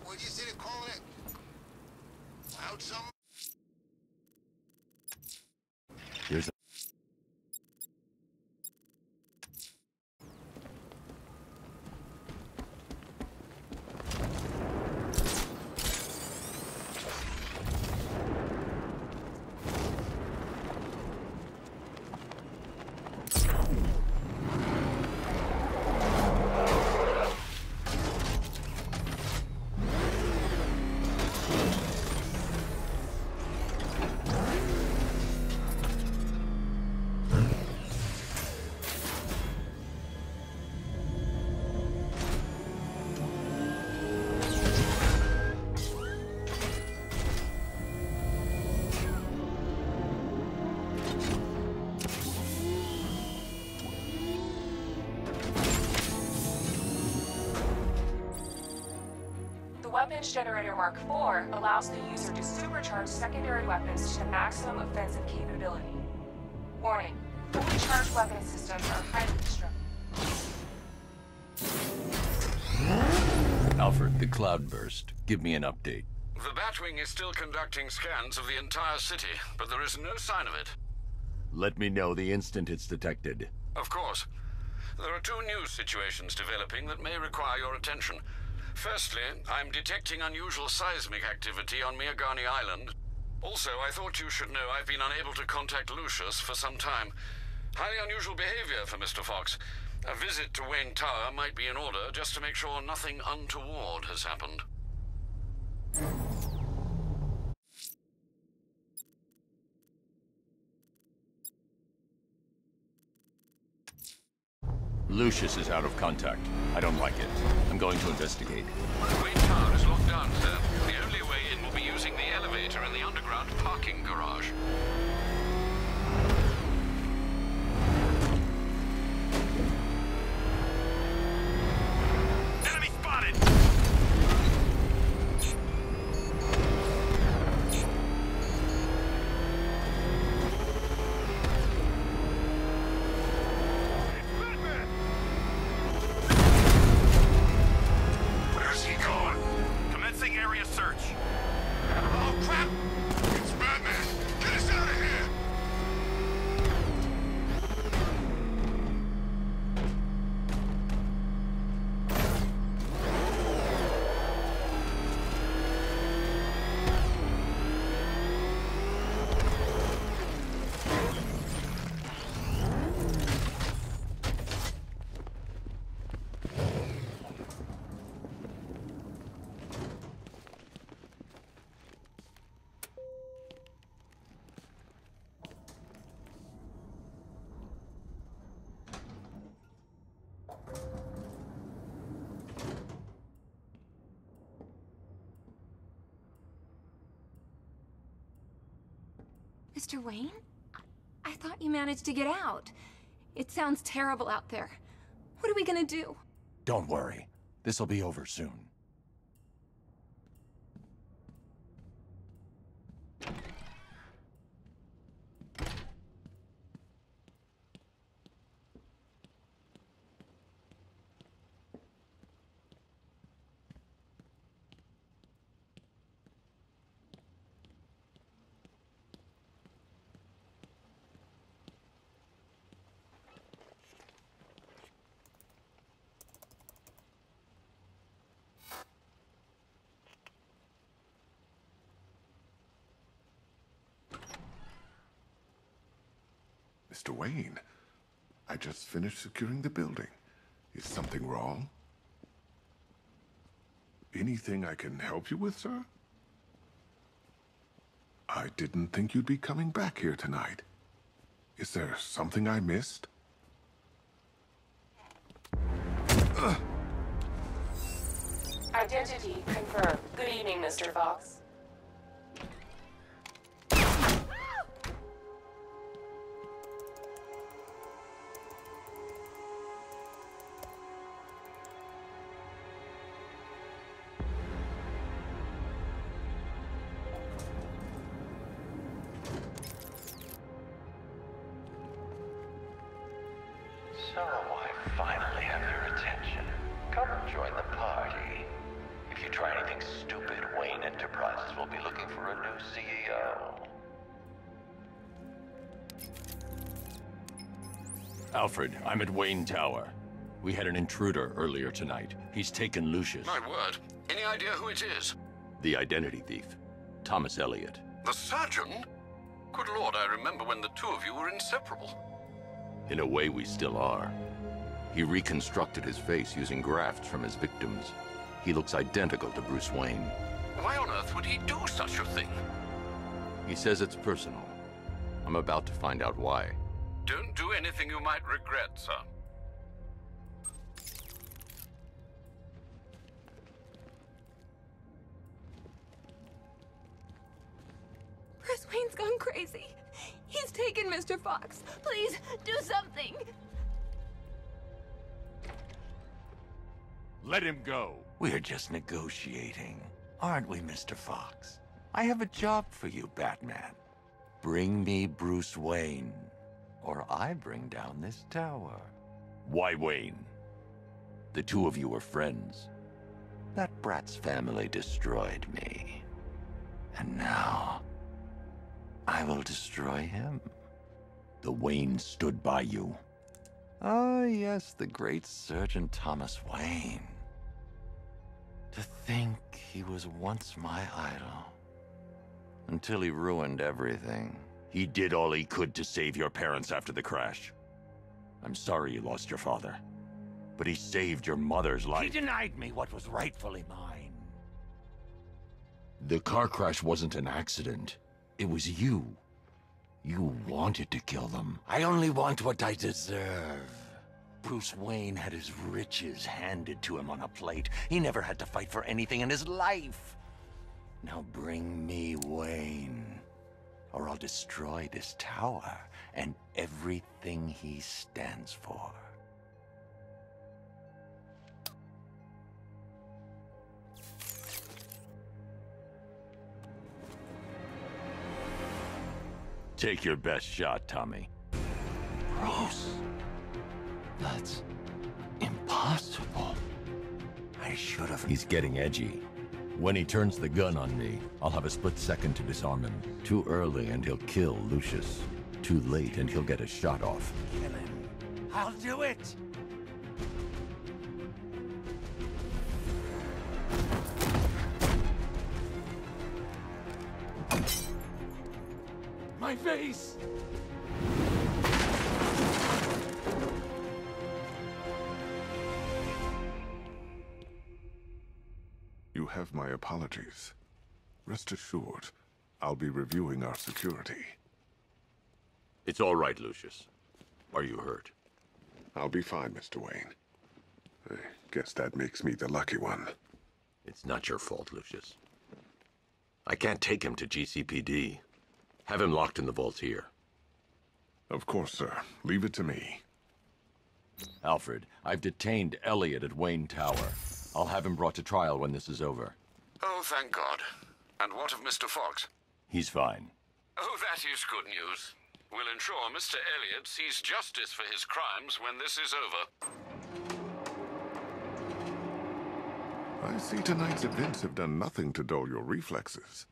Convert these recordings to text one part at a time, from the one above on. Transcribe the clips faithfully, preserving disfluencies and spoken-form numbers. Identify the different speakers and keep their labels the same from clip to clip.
Speaker 1: What'd you say to call it? Out some?
Speaker 2: Here's a
Speaker 3: Weapons Generator Mark four allows the user to supercharge secondary weapons to maximum offensive capability. Warning, fully charged weapon systems are highly destructive.
Speaker 2: Alfred, the cloudburst. Give me an update.
Speaker 4: The Batwing is still conducting scans of the entire city, but there is no sign of it.
Speaker 2: Let me know the instant it's detected.
Speaker 4: Of course. There are two new situations developing that may require your attention. Firstly, I'm detecting unusual seismic activity on Miagani Island. Also, I thought you should know I've been unable to contact Lucius for some time. Highly unusual behavior for Mister Fox. A visit to Wayne Tower might be in order, just to make sure nothing untoward has happened.
Speaker 2: Lucius is out of contact. I don't like it. I'm going to investigate.
Speaker 4: Wayne Tower is locked down, sir. The only way in will be using the elevator in the underground parking garage. Enemy spotted! Area search.
Speaker 1: Oh, crap! It's Batman! Get us out of here!
Speaker 3: Mister Wayne? I thought you managed to get out. It sounds terrible out there. What are we gonna do?
Speaker 2: Don't worry. This'll be over soon.
Speaker 5: Mister Wayne, I just finished securing the building. Is something wrong? Anything I can help you with, sir? I didn't think you'd be coming back here tonight. Is there something I missed? Ugh.
Speaker 3: Identity confirmed. Good evening, Mister Fox.
Speaker 6: So I finally have your attention. Come join the party. If If you try anything stupid, Wayne Enterprises will be looking for a new C E O.
Speaker 2: Alfred, I'm at Wayne Tower. We had an intruder earlier tonight. He's taken Lucius.
Speaker 4: My word. Any idea who it is?
Speaker 2: The identity thief. Thomas Elliot.
Speaker 4: The surgeon? Good Lord, I remember when the two of you were inseparable.
Speaker 2: In a way, we still are. He reconstructed his face using grafts from his victims. He looks identical to Bruce Wayne.
Speaker 4: Why on earth would he do such a thing?
Speaker 2: He says it's personal. I'm about to find out why.
Speaker 4: Don't do anything you might regret, sir.
Speaker 7: Bruce Wayne's gone crazy. He's taken Mister Fox. Please, do something.
Speaker 2: Let him go.
Speaker 6: We're just negotiating, aren't we, Mister Fox? I have a job for you, Batman. Bring me Bruce Wayne, or I bring down this tower.
Speaker 2: Why Wayne? The two of you were friends.
Speaker 6: That brat's family destroyed me. And now, I will destroy him.
Speaker 2: The Waynes stood by you.
Speaker 6: Ah, yes, the great Surgeon Thomas Wayne. To think he was once my idol. Until he ruined everything.
Speaker 2: He did all he could to save your parents after the crash. I'm sorry you lost your father. But he saved your mother's life.
Speaker 6: He denied me what was rightfully mine.
Speaker 2: The car crash wasn't an accident. It was you. You wanted to kill them.
Speaker 6: I only want what I deserve. Bruce Wayne had his riches handed to him on a plate. He never had to fight for anything in his life. Now bring me Wayne, or I'll destroy this tower and everything he stands for.
Speaker 2: Take your best shot, Tommy.
Speaker 6: Bruce, that's impossible. I should have...
Speaker 2: He's getting edgy. When he turns the gun on me, I'll have a split second to disarm him. Too early and he'll kill Lucius. Too late and he'll get a shot off.
Speaker 6: Kill him. I'll do it. My face!
Speaker 5: You have my apologies. Rest assured, I'll be reviewing our security.
Speaker 2: It's all right, Lucius. Are you hurt?
Speaker 5: I'll be fine, Mister Wayne. I guess that makes me the lucky one.
Speaker 2: It's not your fault, Lucius. I can't take him to G C P D. Have him locked in the vault here.
Speaker 5: Of course, sir. Leave it to me.
Speaker 2: Alfred, I've detained Elliot at Wayne Tower. I'll have him brought to trial when this is over.
Speaker 4: Oh, thank God. And what of Mister Fox?
Speaker 2: He's fine.
Speaker 4: Oh, that is good news. We'll ensure Mister Elliot sees justice for his crimes when this is over.
Speaker 5: I see tonight's events have done nothing to dull your reflexes.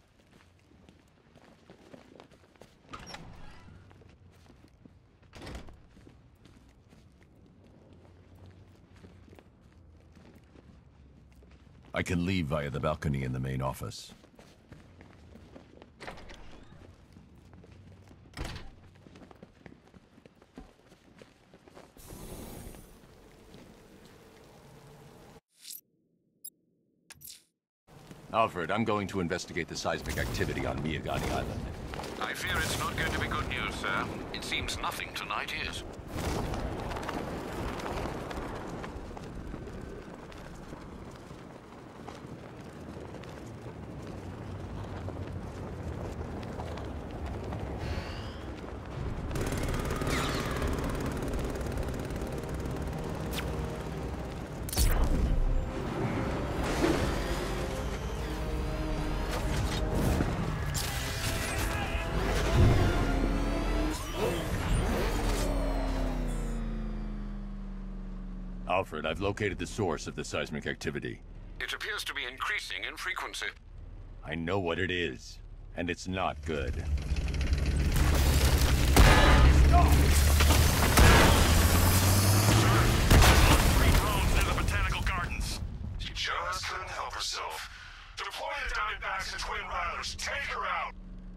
Speaker 2: I can leave via the balcony in the main office. Alfred, I'm going to investigate the seismic activity on Miagani Island.
Speaker 4: I fear it's not going to be good news, sir. It seems nothing tonight is.
Speaker 2: Alfred, I've located the source of the seismic activity.
Speaker 4: It appears to be increasing in frequency.
Speaker 2: I know what it is, and it's not good.
Speaker 1: Three drones near the botanical gardens. She just couldn't help herself. Deploy the Diamondbacks and Twin Rattlers. Take her out.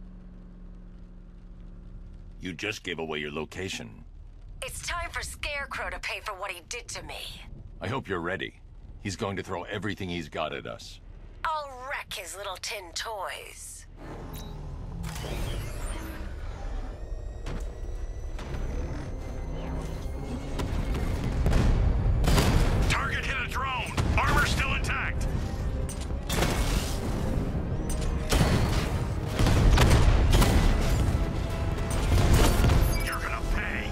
Speaker 2: You just gave away your location.
Speaker 8: It's time for Scarecrow to pay for what he did to me.
Speaker 2: I hope you're ready. He's going to throw everything he's got at us.
Speaker 8: I'll wreck his little tin toys.
Speaker 1: Target hit a drone. Armor still intact. You're gonna pay.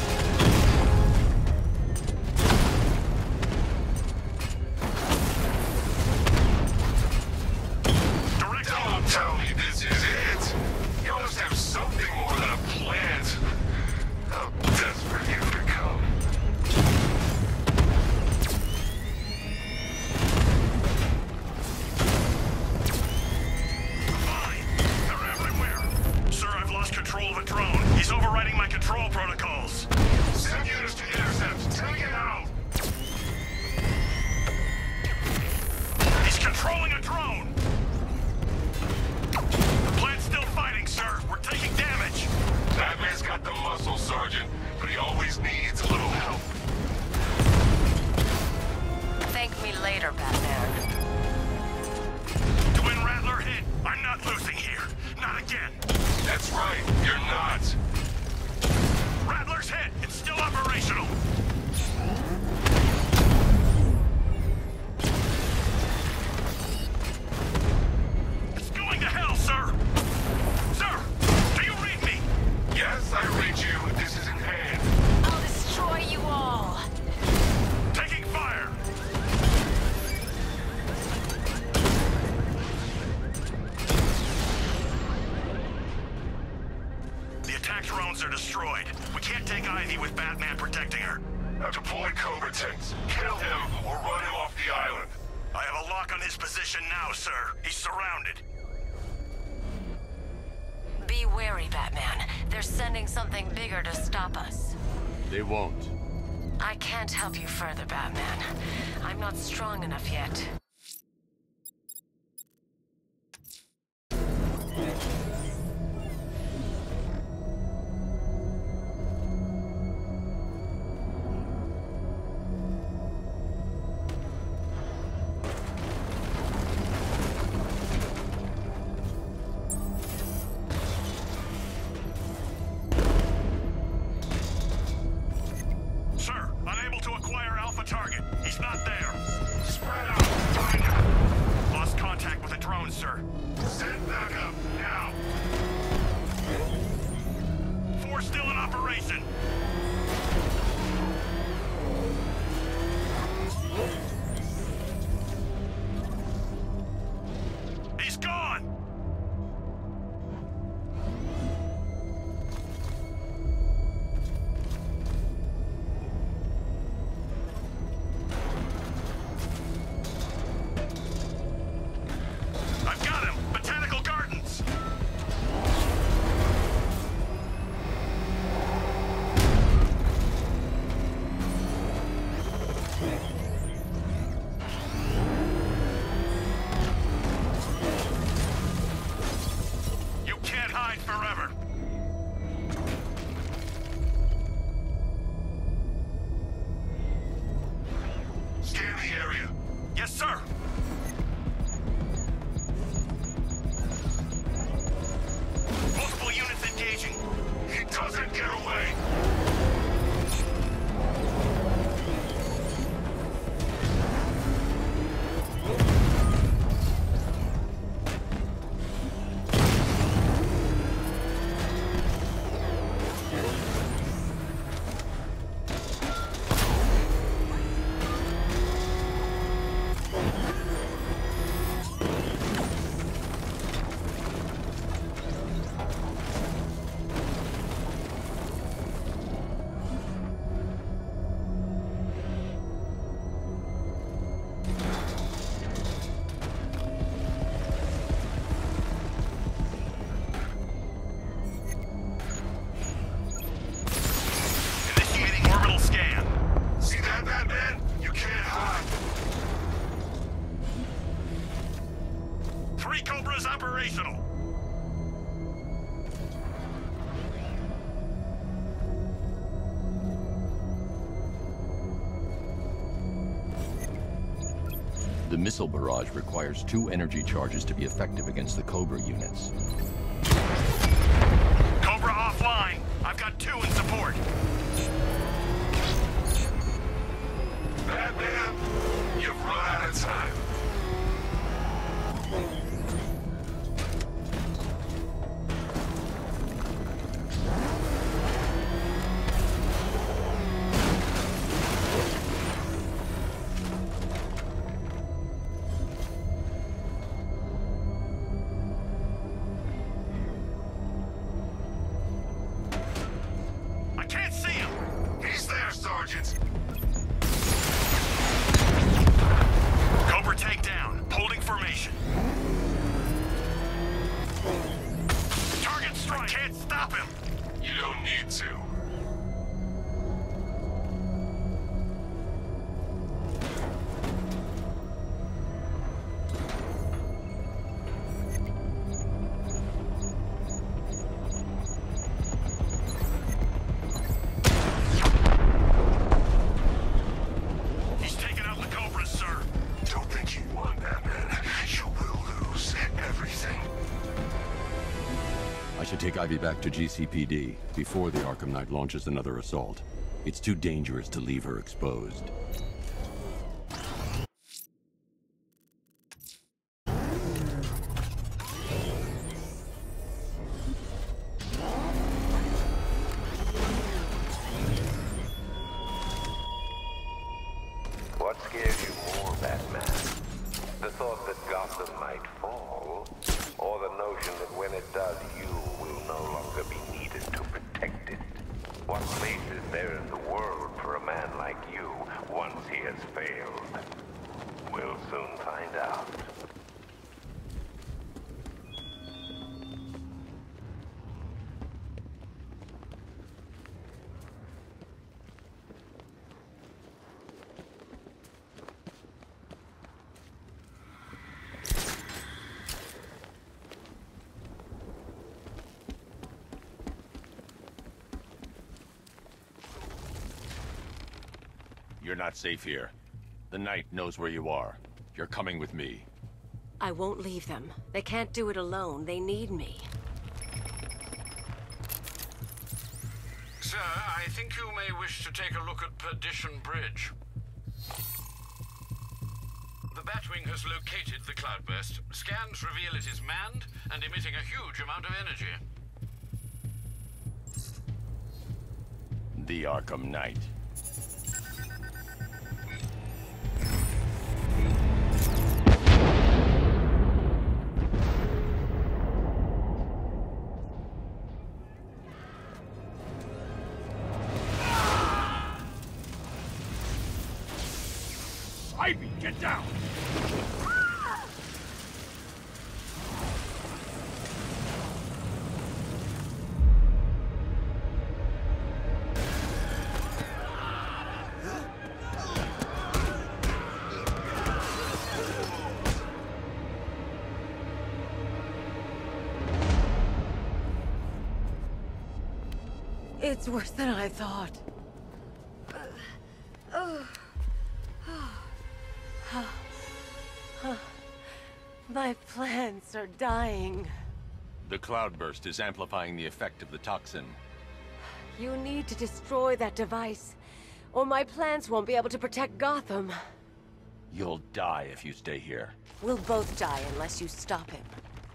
Speaker 1: Direct. Don't tell me this is it. You must have something more than a plant. How desperate you've become. Fine. They're everywhere. Sir, I've lost control of a drone. He's overriding my control protocols. Send units to intercept. Take it out. He's controlling a drone. The plant's still fighting, sir. We're taking damage. That man's got the muscle, Sergeant, but he always needs a little help.
Speaker 8: Thank me later, Batman.
Speaker 1: Twin Rattler hit. I'm not losing here. Not again. That's right. You're not. Rattler's hit. It's still operational. It's going to hell, sir. Sir, do you read me? Yes, I read you. This is in hand.
Speaker 8: I'll destroy you all.
Speaker 1: Taking fire. The attack drones are destroyed. We can't take Ivy with Batman protecting her. Now deploy Cobra tanks. Kill him or run him off the island. I have a lock on his position now, sir. He's surrounded.
Speaker 8: Be wary, Batman. They're sending something bigger to stop us.
Speaker 2: They won't.
Speaker 8: I can't help you further, Batman. I'm not strong enough yet.
Speaker 1: Sir, unable to acquire Alpha target. He's not there. Spread out. Find him. Lost contact with a drone, sir. Send backup now. Four still in operation. He's gone. I've got him! Botanical Gardens!
Speaker 2: The missile barrage requires two energy charges to be effective against the Cobra units.
Speaker 1: Cobra offline. I've got two in support.
Speaker 5: Batman, you've run out of time.
Speaker 2: Take Ivy back to G C P D before the Arkham Knight launches another assault. It's too dangerous to leave her exposed.
Speaker 9: What scares you more, Batman? The thought that Gotham might fall, or the notion that when it does, you will no longer be needed to protect it? What place is there in the world for a man like you once he has failed? We'll soon find out.
Speaker 2: You're not safe here. The Knight knows where you are. You're coming with me.
Speaker 8: I won't leave them. They can't do it alone. They need me.
Speaker 4: Sir, I think you may wish to take a look at Perdition Bridge. The Batwing has located the cloudburst. Scans reveal it is manned and emitting a huge amount of energy.
Speaker 2: The Arkham Knight.
Speaker 1: Ivy, get down!
Speaker 8: It's worse than I thought. My plants are dying.
Speaker 2: The cloudburst is amplifying the effect of the toxin.
Speaker 8: You need to destroy that device, or my plants won't be able to protect Gotham.
Speaker 2: You'll die if you stay here.
Speaker 8: We'll both die unless you stop him.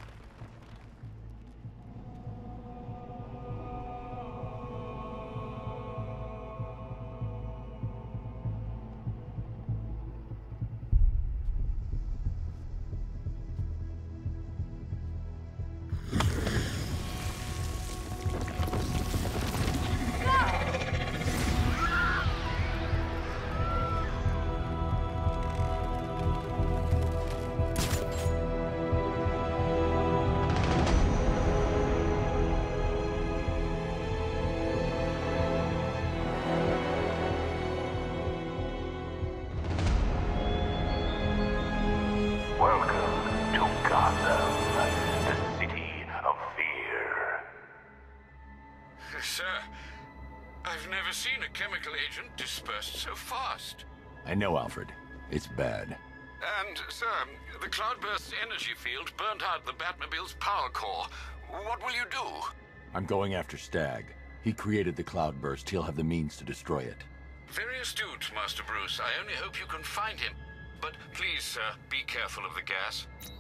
Speaker 9: Welcome to Gotham, the city of fear.
Speaker 4: Sir, I've never seen a chemical agent dispersed so fast.
Speaker 2: I know, Alfred. It's bad.
Speaker 4: And, sir, the Cloudburst's energy field burned out the Batmobile's power core. What will you do?
Speaker 2: I'm going after Stag. He created the Cloudburst. He'll have the means to destroy it.
Speaker 4: Very astute, Master Bruce. I only hope you can find him. But please, sir, be careful of the gas.